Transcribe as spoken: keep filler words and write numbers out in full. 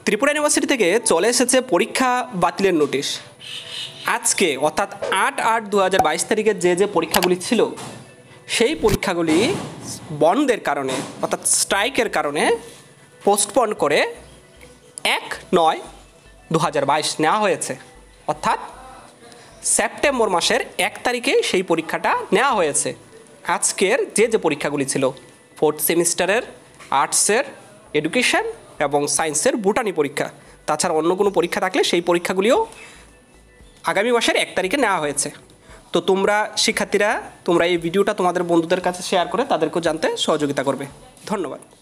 Tripura university থেকে চলে এসেছে পরীক্ষা বাতিলের নোটিশ। আজকে অর্থাৎ আট আট দু হাজার বাইশ তারিখে যে যে পরীক্ষাগুলি ছিল সেই পরীক্ষাগুলি বন্ধের কারণে অর্থাৎ স্ট্রাইকের কারণে পোস্টপন্ড করে এক নয় দু হাজার বাইশ নেওয়া হয়েছে। অর্থাৎ সেপ্টেম্বর মাসের এক তারিখে সেই পরীক্ষাটা নেওয়া হয়েছে। আজকের যে যে পরীক্ষাগুলি ছিল ফোর্থ সেমিস্টারের আর্টসের এডুকেশন এবং সায়েন্সের বুটানি পরীক্ষা, তাছাড়া অন্য কোনো পরীক্ষা থাকলে সেই পরীক্ষাগুলিও আগামী মাসের এক তারিখে নেওয়া হয়েছে। তো তোমরা শিক্ষার্থীরা তোমরা এই ভিডিওটা তোমাদের বন্ধুদের কাছে শেয়ার করে তাদেরকেও জানতে সহযোগিতা করবে। ধন্যবাদ।